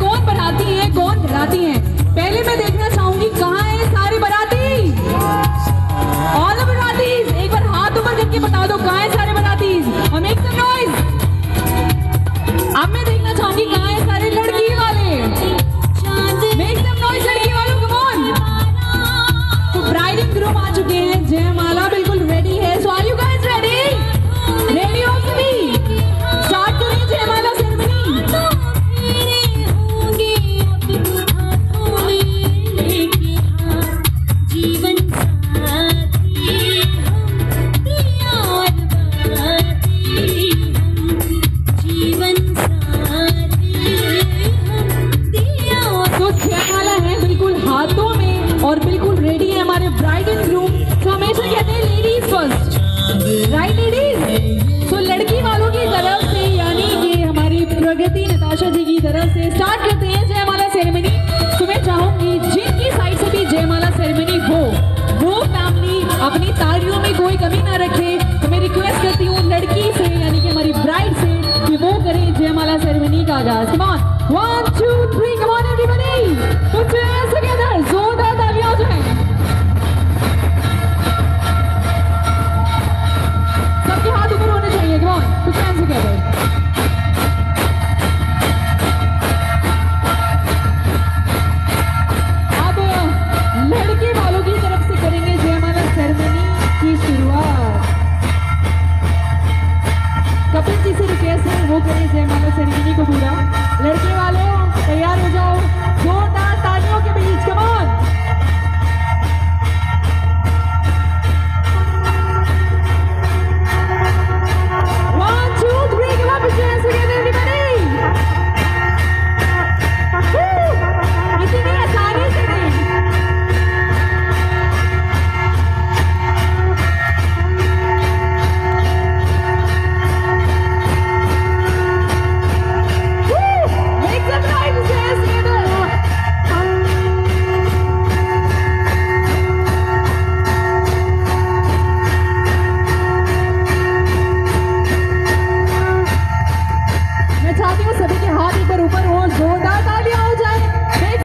कौन बराती है, कौन घराती है? पहले मैं देखना चाहूंगी कहाँ है सारे बराती। ऑल द बरातीज एक बार हाथ ऊपर करके बता दो कहाँ है सारे बरातीज और मेक सम नॉइज। अब मैं देखना चाहूंगी कहाँ है सारे लड़की वाले, मेक सम नॉइज लड़की वालों, कम ऑन। तो ब्राइड एंड ग्रूम आ चुके हैं, जयमाला बिल्कुल रेडी है। So are you guys ready? Ready हो सभी? स्टार्ट करें जयमाला सेरेमनी। और बिल्कुल रेडी है हमारे ब्राइड एंड ग्रूम। तो हमेशा कहते हैं लेडीज फर्स्ट, राइट लेडीज? तो लड़की वालों की तरफ से यानी कि हमारी प्रगति नताशा जी की तरफ से स्टार्ट करते हैं जयमाला सेरेमनी। तो मैं चाहूंगी जिनकी साइड से भी जयमाला सेरेमनी हो वो फैमिली अपनी तालियों में कोई कमी ना रखे।